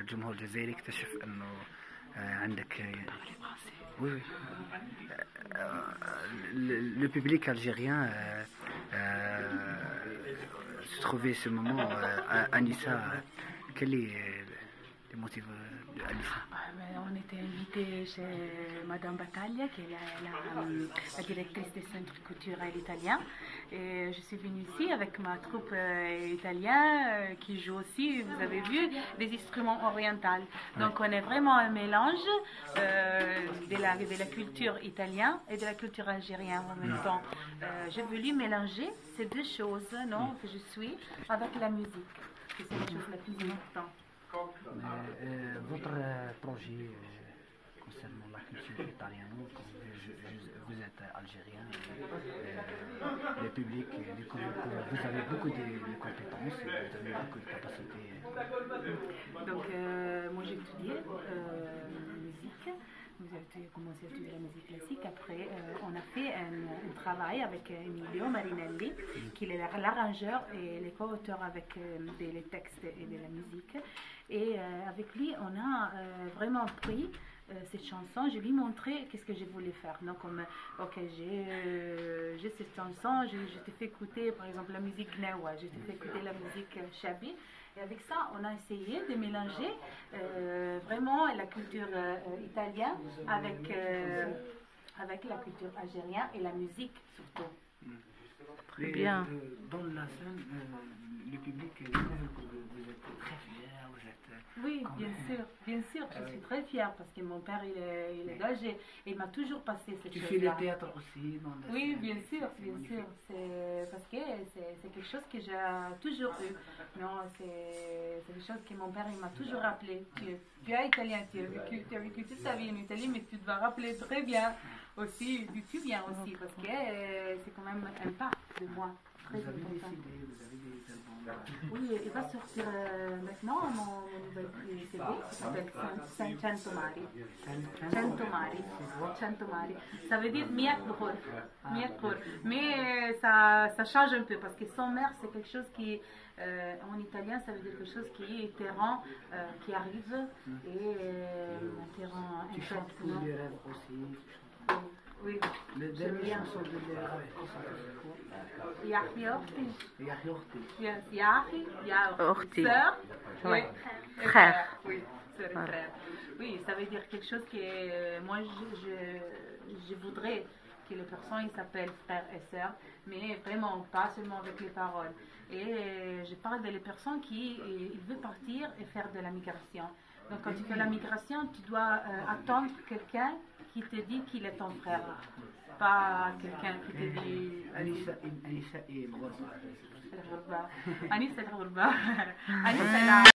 الجمهور الجزائري اكتشف انه عندك oui, oui. Le public algérien se trouvait ce moment à Nissa. Quel est le motif de Anissa? On était invité chez Madame Battaglia, qui est la directrice des centres culturels italiens. Et je suis venue ici avec ma troupe italienne qui joue aussi, vous avez vu, des instruments orientaux. Donc on est vraiment un mélange de la culture italienne et de la culture algérienne en même temps. J'ai voulu mélanger ces deux choses, non, que je suis, avec la musique. C'est la chose la plus importante. Votre projet concernant la culture italienne, vous êtes algérien, le public découvre que vous avez beaucoup de compétences, vous avez beaucoup de capacités. Donc moi j'ai étudié musique, j'ai commencé à étudier la musique classique, après on a fait un travail avec Emilio Marinelli, qui est l'arrangeur et le co-auteur avec les textes et de la musique. Et avec lui, on a vraiment pris cette chanson, je lui ai montré qu'est-ce que je voulais faire. Donc, ok, j'ai cette chanson, je t'ai fait écouter par exemple la musique Gnawa, je t'ai fait écouter la musique Chabi. Et avec ça, on a essayé de mélanger vraiment la culture italienne avec la culture algérienne et la musique surtout. Très bien. Dans la scène, le public découvre que vous êtes très fiers, vous êtes... Oui, bien sûr, je suis très fière parce que mon père il est d'Alger et il m'a toujours passé cette chose-là. Tu fais le théâtre aussi dans la Oui, scène. bien sûr, c'est parce que c'est quelque chose que j'ai toujours eu. Non, c'est quelque chose que mon père il m'a toujours rappelé. Tu es italien, tu as vécu toute ta vie en Italie, mais tu dois rappeler très bien aussi, tu viens aussi parce que c'est quand même un pas de moi. Très Vous avez des important. idées, vous avez des albums. Oui, il va sortir maintenant mon nouvel CD qui s'appelle Centomari. Centomari. Ça veut dire Miakbor. Mais ça change un peu parce que son mère c'est quelque chose qui en italien ça veut dire quelque chose qui est terrain qui arrive et un terrain Tu chantes pour les rêves aussi. Oui. Les dernières chansons de les rêves, c'est quoi? Yahi Orti. Yahi Orti. Yes, Yahi, Orti. Sœur. Oui. Et Frère. Oui, sœur et frère. Oui, ça veut dire quelque chose que moi je voudrais que les personnes s'appellent frère et sœur, mais vraiment pas seulement avec les paroles. Et je parle de les personnes qui veulent partir et faire de la migration. Donc quand tu fais la migration, tu dois attendre quelqu'un qui te dit qu'il est ton frère, pas quelqu'un qui te dit... Anissa et Brorba. Anissa et Brorba. Anissa